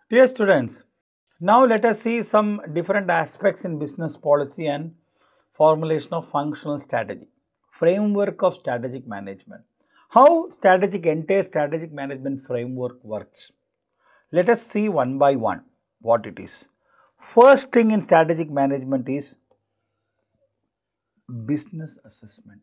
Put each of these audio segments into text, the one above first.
Dear students, now let us see some different aspects in business policy and formulation of functional strategy. Framework of strategic management. How entire strategic management framework works. Let us see one by one what it is. First thing in strategic management is business assessment.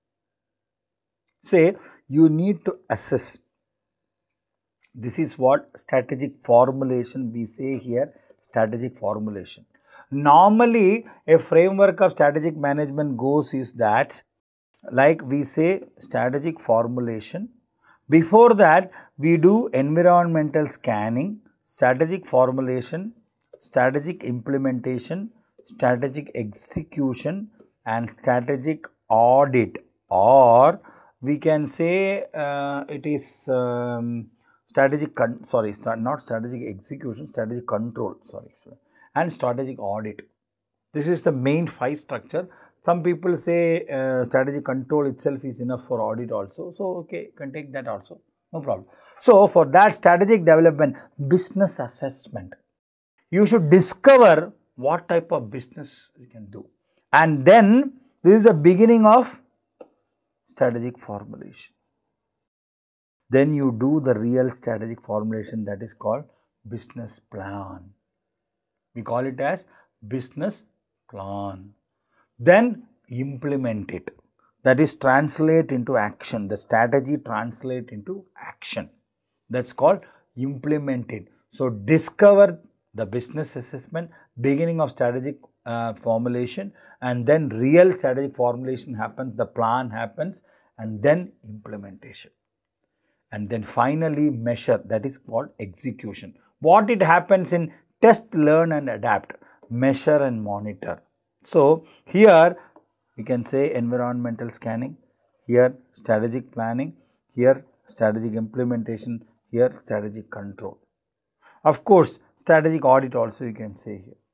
Say you need to assess. This is what strategic formulation we say here, strategic formulation. Normally, a framework of strategic management goes is that, like we say strategic formulation. Before that, we do environmental scanning, strategic formulation, strategic implementation, strategic execution and strategic audit, or we can say it is strategic execution, strategic control, and strategic audit. This is the main 5 structure. Some people say strategic control itself is enough for audit also. So, okay, you can take that also, no problem. So, for that strategic development, business assessment, you should discover what type of business you can do. And then, this is the beginning of strategic formulation. Then you do the real strategic formulation, that is called business plan. We call it as business plan. Then implement it, that is translate into action. The strategy translate into action, that's called implement it. So, discover the business assessment, beginning of strategic formulation, and then real strategic formulation happens, the plan happens, and then implementation. And then finally measure, that is called execution. What it happens in test, learn and adapt, measure and monitor. So, here we can say environmental scanning, here strategic planning, here strategic implementation, here strategic control. Of course, strategic audit also you can say here.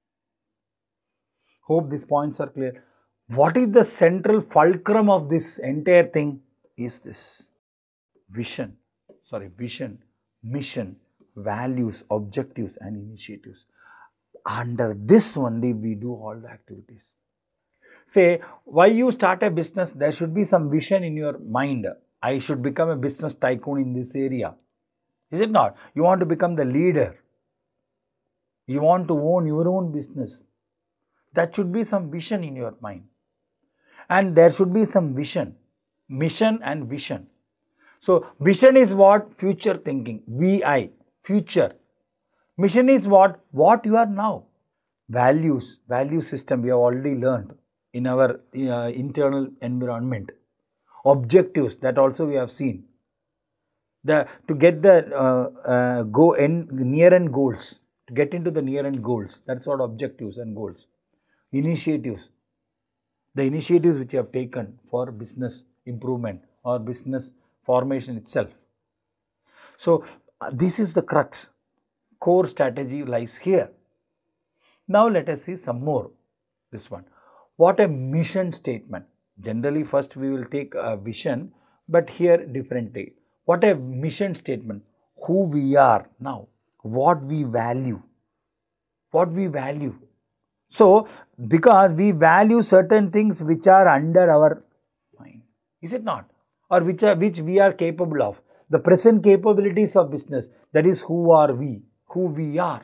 Hope these points are clear. What is the central fulcrum of this entire thing is this: vision, mission, values, objectives and initiatives. Under this only we do all the activities. Say, why you start a business, there should be some vision in your mind. I should become a business tycoon in this area. Is it not? You want to become the leader. You want to own your own business. That should be some vision in your mind. And there should be some vision, mission and vision. So, vision is what? Future thinking, VI, future. Mission is what? What you are now. Values, value system we have already learned in our internal environment. Objectives, that also we have seen. To get the near end goals, to get into the near end goals, that's what objectives and goals. Initiatives, the initiatives which you have taken for business improvement or business formation itself. So, this is the crux. Core strategy lies here. Now, let us see some more. This one. What a mission statement. Generally, first we will take a vision, but here differently. What a mission statement. Who we are now. What we value. What we value. So, because we value certain things which are under our mind. Is it not? Or which we are capable of. The present capabilities of business, that is who are we, who we are.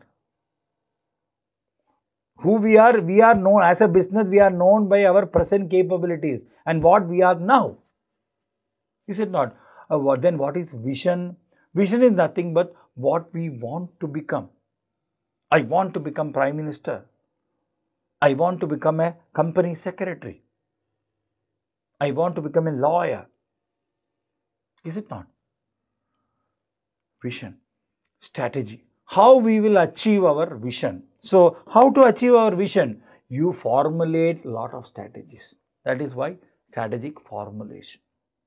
Who we are known as a business, we are known by our present capabilities and what we are now. Is it not? Then what is vision? Vision is nothing but what we want to become. I want to become Prime Minister. I want to become a company secretary. I want to become a lawyer. Is it not? Vision, strategy. How we will achieve our vision. So, how to achieve our vision? You formulate a lot of strategies. That is why strategic formulation.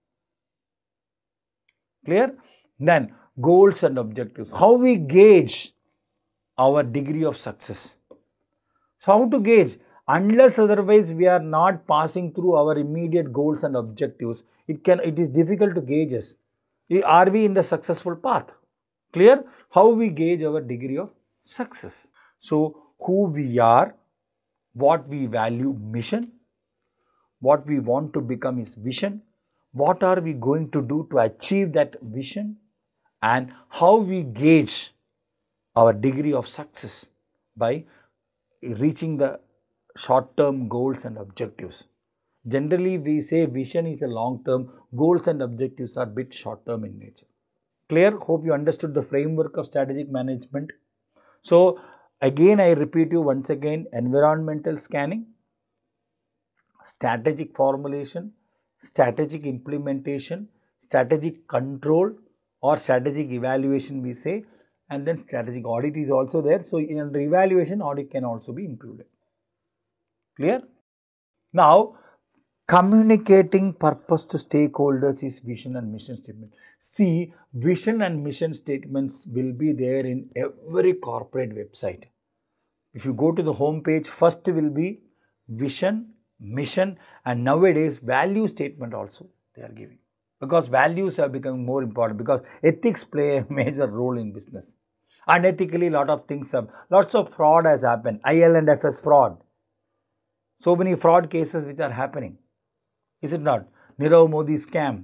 Clear? Then, goals and objectives. How we gauge our degree of success. So, how to gauge? Unless otherwise we are not passing through our immediate goals and objectives, it is difficult to gauge us. Are we in the successful path? Clear? How we gauge our degree of success. So, who we are, what we value, mission, what we want to become is vision, what are we going to do to achieve that vision, and how we gauge our degree of success by reaching the short-term goals and objectives. Generally, we say vision is a long-term, goals and objectives are bit short-term in nature. Clear? Hope you understood the framework of strategic management. So, again I repeat you once again, environmental scanning, strategic formulation, strategic implementation, strategic control or strategic evaluation we say, and then strategic audit is also there. So, in the evaluation, audit can also be included. Clear? Now, communicating purpose to stakeholders is vision and mission statement. See, vision and mission statements will be there in every corporate website. If you go to the home page, first will be vision, mission, and nowadays value statement also they are giving. Because values are becoming more important, because ethics play a major role in business. Unethically, lot of things have, lots of fraud has happened. IL&FS fraud. So many fraud cases which are happening. Is it not? Nirav Modi scam.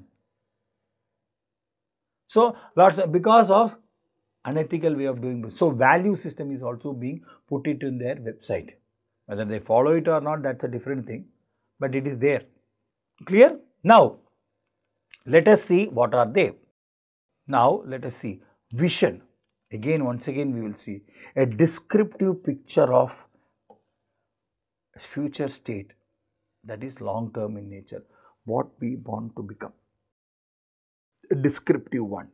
So, lots of, because of unethical way of doing business. So, value system is also being put it in their website. Whether they follow it or not, that's a different thing. But it is there. Clear? Now, let us see what are they. Now, let us see. Vision. Again, once again, we will see a descriptive picture of future state that is long term in nature. What we want to become. A descriptive one.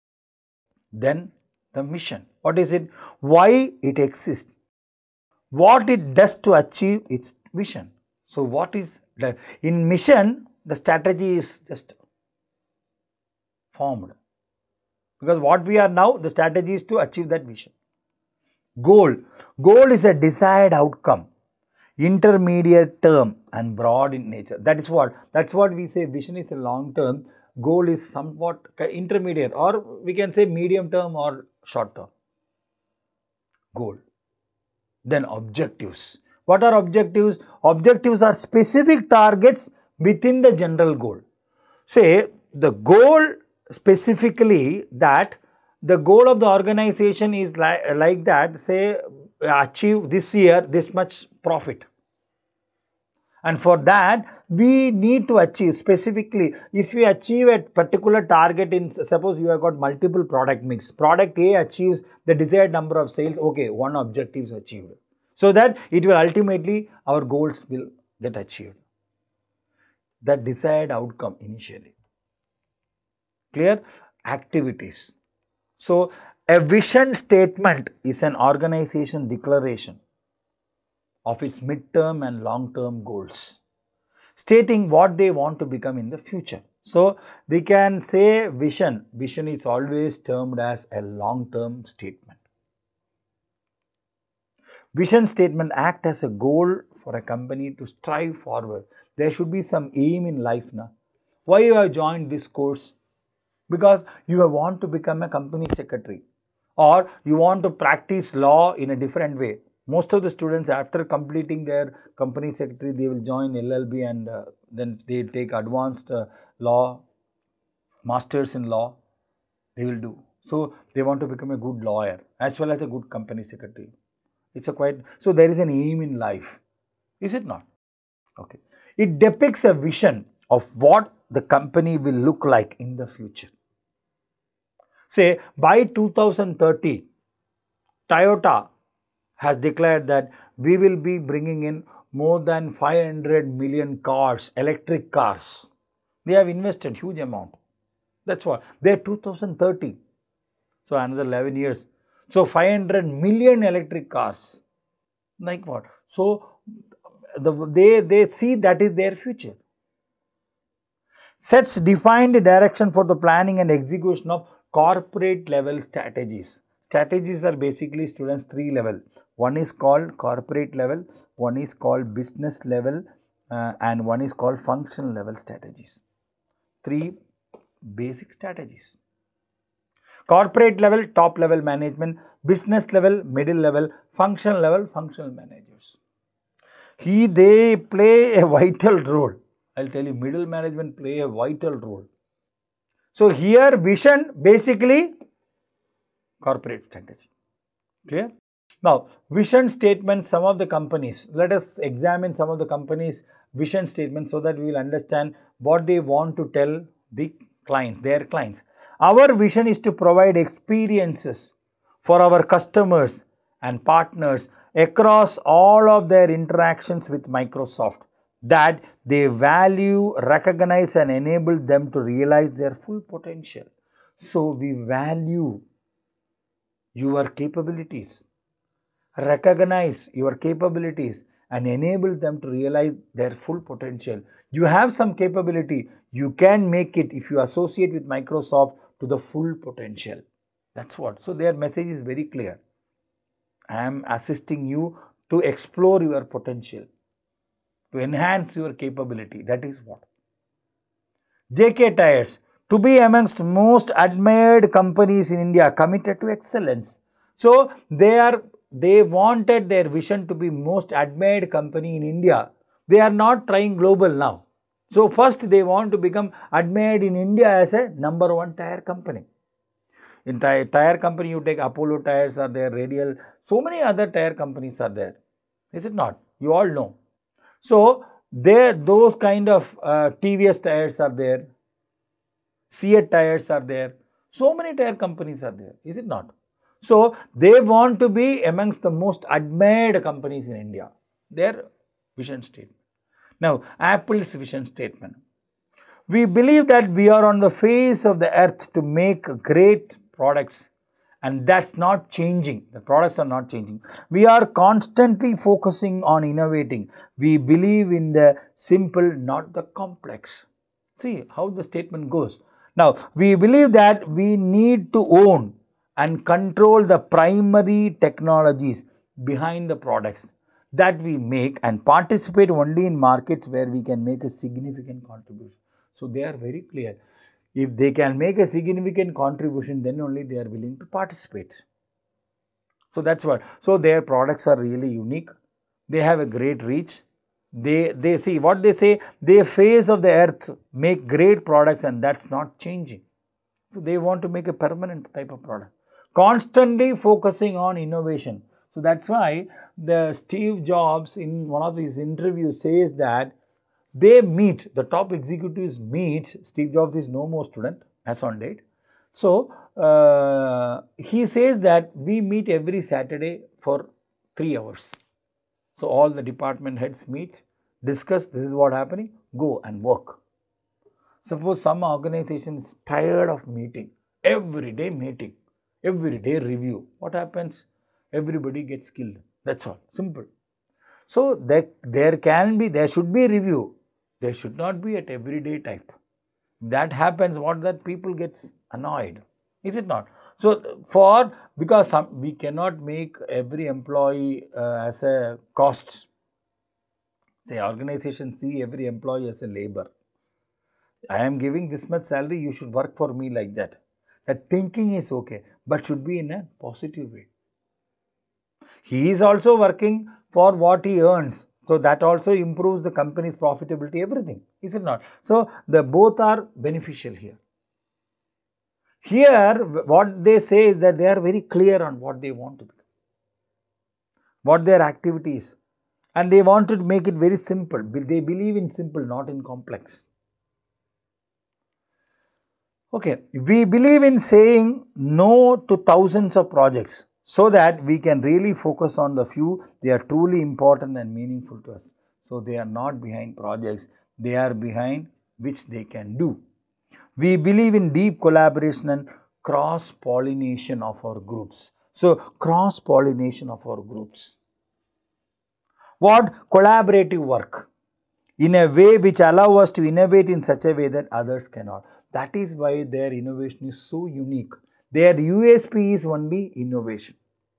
Then the mission. What is it? Why it exists? What it does to achieve its vision. So, what is the, in mission, the strategy is just formed. Because what we are now, the strategy is to achieve that vision. Goal. Goal is a desired outcome, intermediate term and broad in nature. That is what? That's what we say vision is a long term, goal is somewhat intermediate, or we can say medium term or short term. Goal. Then objectives. What are objectives? Objectives are specific targets within the general goal. Say the goal specifically, that the goal of the organization is like that, say achieve this year this much profit. And for that, we need to achieve specifically, if we achieve a particular target in, suppose you have got multiple product mix, product A achieves the desired number of sales, okay, one objective is achieved. So that it will ultimately, our goals will get achieved. The desired outcome initially. Clear? Activities. So, a vision statement is an organization declaration of its mid-term and long-term goals, stating what they want to become in the future. So, we can say vision. Vision is always termed as a long-term statement. Vision statement act as a goal for a company to strive forward. There should be some aim in life now. Why you have joined this course? Because you want to become a company secretary, or you want to practice law in a different way. Most of the students, after completing their company secretary, they will join LLB and then they take advanced law, masters in law, they will do. So, they want to become a good lawyer as well as a good company secretary. It's a quite, so there is an aim in life, is it not? Okay. It depicts a vision of what the company will look like in the future. Say by 2030, Toyota has declared that we will be bringing in more than 500 million cars, electric cars. They have invested huge amount. That's what. They're 2030. So another 11 years. So 500 million electric cars. Like what? So they see that is their future. Sets defined direction for the planning and execution of corporate level strategies. Strategies are basically, students, three level. One is called corporate level, one is called business level, and one is called function level strategies. Three basic strategies. Corporate level, top level management, business level, middle level, functional level, functional managers. They play a vital role. I'll tell you, middle management play a vital role. So here vision basically corporate strategy. Clear? Now, vision statement, some of the companies, let us examine some of the companies' vision statements so that we will understand what they want to tell the clients, their clients. Our vision is to provide experiences for our customers and partners across all of their interactions with Microsoft that they value, recognize and enable them to realize their full potential. So, we value your capabilities, recognize your capabilities and enable them to realize their full potential. You have some capability, you can make it if you associate with Microsoft to the full potential. That's what. So, their message is very clear. I am assisting you to explore your potential, to enhance your capability. That is what. JK Tyres, to be amongst most admired companies in India, committed to excellence. So, they wanted their vision to be most admired company in India. They are not trying global now. So, first they want to become admired in India as a number one tire company. In tire company, you take Apollo Tires are there, Radial, so many other tire companies are there. Is it not? You all know. So, those kind of TVS tires are there, Seat tires are there, so many tire companies are there. Is it not? So, they want to be amongst the most admired companies in India. Their vision statement. Now, Apple's vision statement. We believe that we are on the face of the earth to make great products, and that's not changing. The products are not changing. We are constantly focusing on innovating. We believe in the simple, not the complex. See how the statement goes. Now, we believe that we need to own and control the primary technologies behind the products that we make and participate only in markets where we can make a significant contribution. So, they are very clear. If they can make a significant contribution, then only they are willing to participate. So, that's what. So, their products are really unique. They have a great reach. They see what they say, they face of the earth make great products and that's not changing. So, they want to make a permanent type of product. Constantly focusing on innovation. So, that's why the Steve Jobs in one of his interviews says that they meet, the top executives meet, Steve Jobs is no more student as on date. So, he says that we meet every Saturday for 3 hours. So, all the department heads meet, discuss, this is what happening, go and work. Suppose some organization is tired of meeting, every day review. What happens? Everybody gets killed. That's all, simple. So, there should be review. There should not be at everyday type. That happens, what that people gets annoyed. Is it not? So, because we cannot make every employee as a cost. Say, organization see every employee as a labor. I am giving this much salary, you should work for me like that. That thinking is okay, but should be in a positive way. He is also working for what he earns. So, that also improves the company's profitability, everything. Is it not? So, both are beneficial here. Here, what they say is that they are very clear on what they want to be, what their activity is, and they want to make it very simple. They believe in simple, not in complex. Okay, we believe in saying no to thousands of projects so that we can really focus on the few. They are truly important and meaningful to us. So, they are not behind projects, they are behind which they can do. We believe in deep collaboration and cross-pollination of our groups. So, cross-pollination of our groups. What? Collaborative work in a way which allow us to innovate in such a way that others cannot. That is why their innovation is so unique. Their USP is only innovation.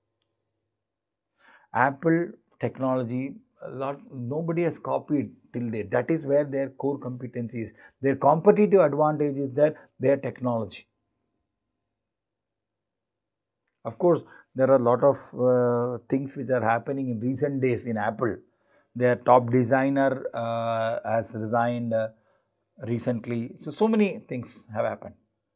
Apple technology, nobody has copied till date. That is where their core competency is. Their competitive advantage is that their technology. Of course, there are a lot of things which are happening in recent days in Apple. Their top designer has resigned recently. So many things have happened.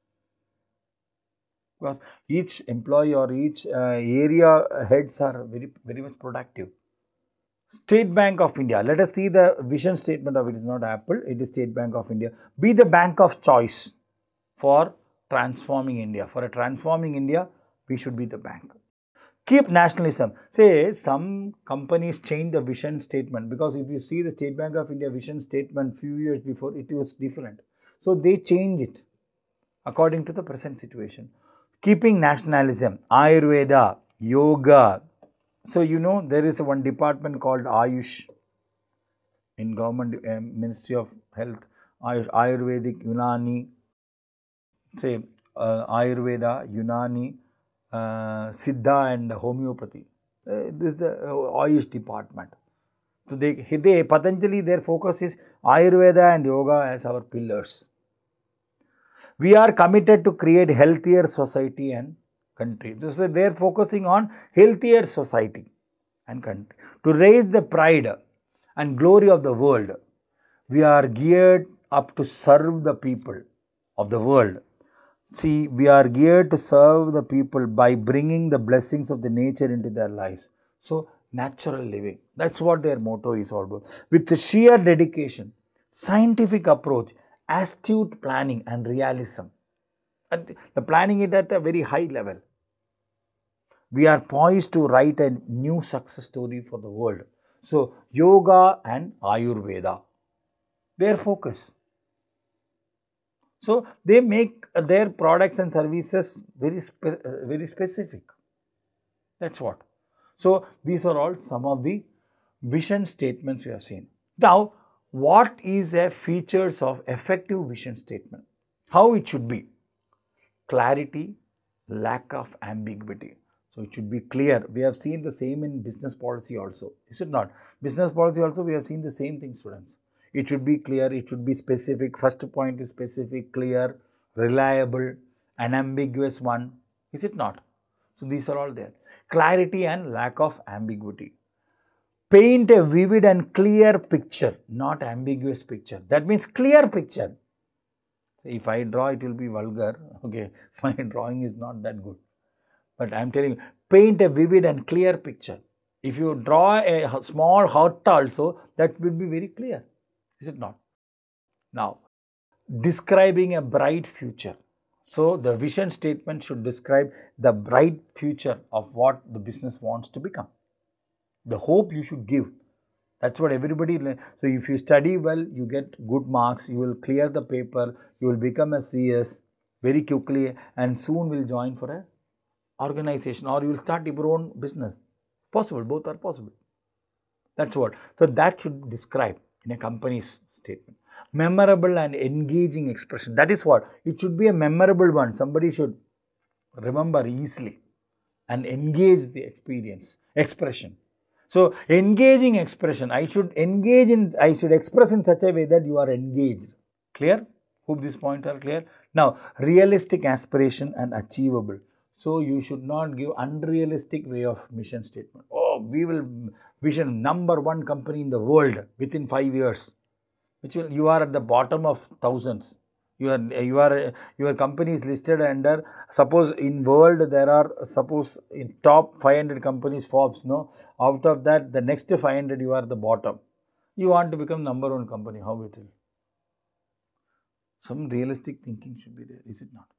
Because each employee or each area heads are very much productive. State Bank of India. Let us see the vision statement of it. It is not Apple, it is State Bank of India. Be the bank of choice for transforming India. For a transforming India, we should be the bank. Keep nationalism. Say some companies change the vision statement, because if you see the State Bank of India vision statement few years before, it was different. So they change it according to the present situation. Keeping nationalism, Ayurveda, yoga. So you know there is one department called Ayush in government Ministry of Health. Ayush, Ayurvedic, Unani, say Ayurveda, Unani, Siddha and homeopathy. This is a Ayush department. So they Patanjali, their focus is Ayurveda and yoga as our pillars. We are committed to create healthier society and country. So they are focusing on healthier society and country. To raise the pride and glory of the world, we are geared up to serve the people of the world. See, we are geared to serve the people by bringing the blessings of the nature into their lives. So, natural living. That's what their motto is all about. With sheer dedication, scientific approach, astute planning and realism. And the planning it at a very high level. We are poised to write a new success story for the world. So, yoga and Ayurveda, their focus. So, they make their products and services very specific. That's what. So, these are all some of the vision statements we have seen. Now, what is a features of effective vision statement? How it should be? Clarity, lack of ambiguity. So, it should be clear. We have seen the same in business policy also. Is it not? Business policy also we have seen the same thing, students. It should be clear, it should be specific. First point is specific, clear, reliable, unambiguous one. Is it not? So, these are all there. Clarity and lack of ambiguity. Paint a vivid and clear picture, not ambiguous picture. That means clear picture. If I draw, it will be vulgar. Okay, my drawing is not that good. But I am telling you, paint a vivid and clear picture. If you draw a small hut also, that will be very clear. Is it not? Now, describing a bright future. So, the vision statement should describe the bright future of what the business wants to become. The hope you should give. That's what everybody. So, if you study well, you get good marks, you will clear the paper, you will become a CS very quickly and soon will join for a organization, or you will start your own business. Possible, both are possible. That's what. So, that should describe in a company's statement. Memorable and engaging expression. That is what. It should be a memorable one. Somebody should remember easily and engage the expression. So, engaging expression. I should express in such a way that you are engaged. Clear? Hope these points are clear. Now, realistic aspiration and achievable. So, you should not give unrealistic way of mission statement. Oh, we will vision #1 company in the world within 5 years. You are at the bottom of thousands. Your company is listed under, suppose in world there are, suppose in top 500 companies Forbes, no, out of that the next 500 you are the bottom. You want to become #1 company, how it will? Some realistic thinking should be there, is it not?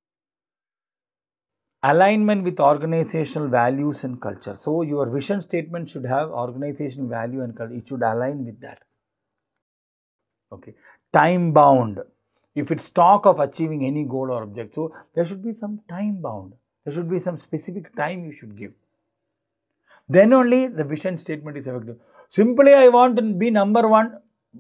Alignment with organizational values and culture. So, your vision statement should have organizational value and culture. It should align with that. Okay. Time bound. If it's talk of achieving any goal or object, so there should be some time bound. There should be some specific time you should give. Then only the vision statement is effective. Simply, I want to be #1.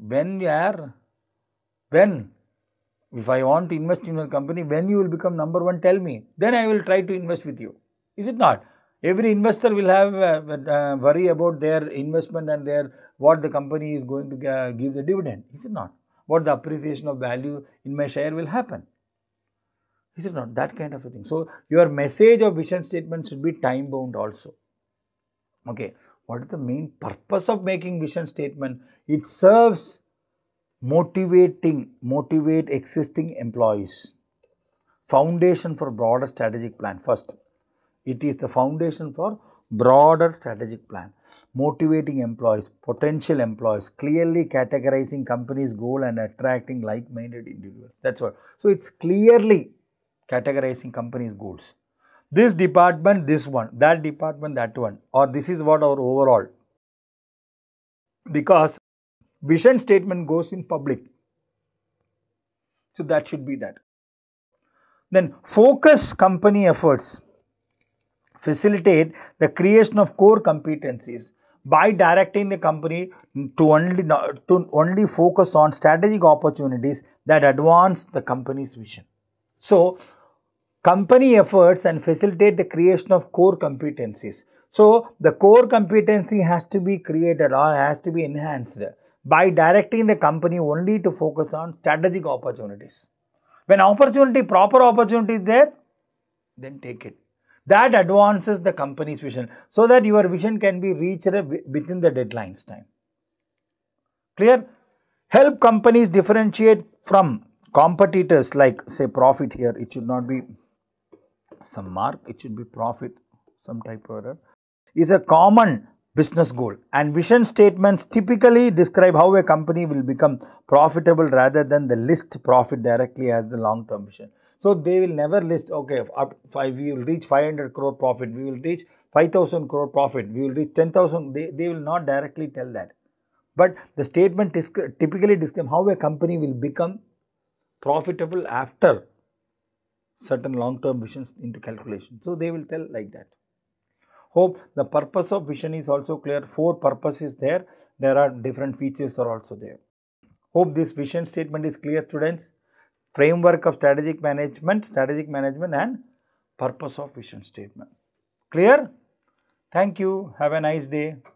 When? If I want to invest in your company, when you will become #1, tell me. Then I will try to invest with you. Is it not? Every investor will have worry about their investment and what the company is going to give the dividend. Is it not? What the appreciation of value in my share will happen. Is it not? That kind of a thing. So, your message or vision statement should be time bound also. Okay. What is the main purpose of making vision statement? It serves motivate existing employees. Foundation for broader strategic plan. First, it is the foundation for broader strategic plan. Motivating employees, potential employees, clearly categorizing company's goal and attracting like-minded individuals. That's what. So, it's clearly categorizing company's goals. This department, this one, that department, that one, or this is what our overall. Because vision statement goes in public. So, that should be that. Then focus company efforts, facilitate the creation of core competencies by directing the company to only focus on strategic opportunities that advance the company's vision. So, company efforts and facilitate the creation of core competencies. So, the core competency has to be created or has to be enhanced by directing the company only to focus on strategic opportunities. When proper opportunity is there, then take it. That advances the company's vision so that your vision can be reached within the deadlines time. Clear? Help companies differentiate from competitors like say profit here. It should not be some mark, it should be profit, some type of error. Is a common business goal, and vision statements typically describe how a company will become profitable rather than the list profit directly as the long-term vision. So, they will never list, okay, we will reach 500 crore profit, we will reach 5,000 crore profit, we will reach 10,000, they will not directly tell that. But the statement typically describes how a company will become profitable after certain long-term visions into calculation. So, they will tell like that. Hope the purpose of vision is also clear. 4 purposes there. There are different features are also there. Hope this vision statement is clear, students. Framework of strategic management and purpose of vision statement. Clear? Thank you. Have a nice day.